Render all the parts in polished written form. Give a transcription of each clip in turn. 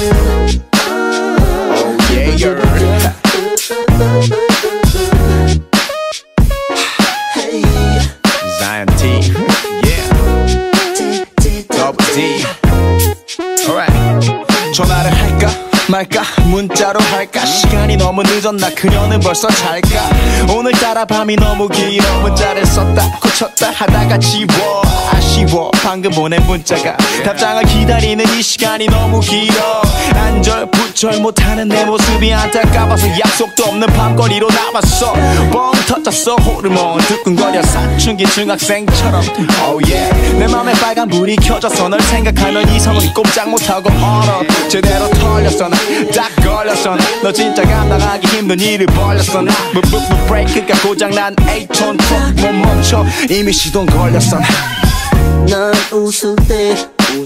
Zion T, yeah, Double D. Alright. 전화를 할까 말까 문자로 할까 시간이 너무 늦었나 그녀는 벌써 잘까 오늘따라 밤이 너무 길어 문자를 썼다 고쳤다 하다가 지워 아쉬워 방금 보낸 문자가 답장을 기다리는 이 시간이 너무 길어 안절부절 못하는 내 모습이 안타까워서 약속도 없는 밤거리로 나왔어 뻥 터졌어 호르몬 두근거려 사춘기 중학생처럼 oh yeah 내 맘에 빨간불이 켜져서 널 생각하면 이성은 꼼짝 못하고 얼어 제대로 털렸어 나 딱 걸렸어 나 너 진짜 감당하기 힘든 일을 벌렸어 나 브레이크가 고장난 A톤 트럭 못 멈춰 이미 시동 걸렸어 나 넌 웃을 때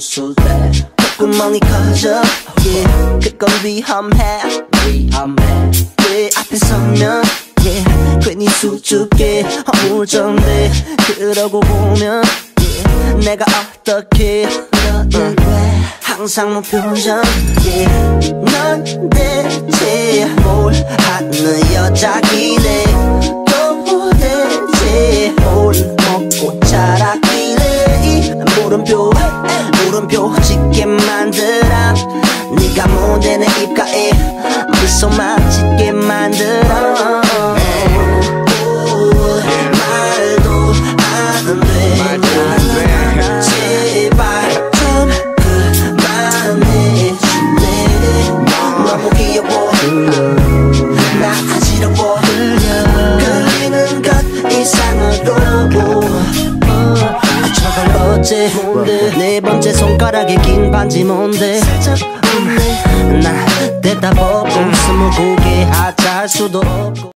콧구멍이 커져 yeah. 그건 위험해 왜 앞에 서면 yeah. 괜히 수줍게 허물정돼 그러고 보면 yeah. 내가 어떻게 너를 왜 항상 무표정 yeah. 넌 대체 뭘 하는 여자길래 또 대체 뭘 먹고 자랐길래 물음표 짓게 만들어 네가 못해 내 입가에 미소만 짓게 만들어 말도 안 돼 제발 좀 그만해줄래 너무 귀여워 나 어지러워 끌리는 것 이상으로 어째 네 번째 손가락에 긴 반지 뭔데 나 대답 없고 스무고개 하자 할 수도 없고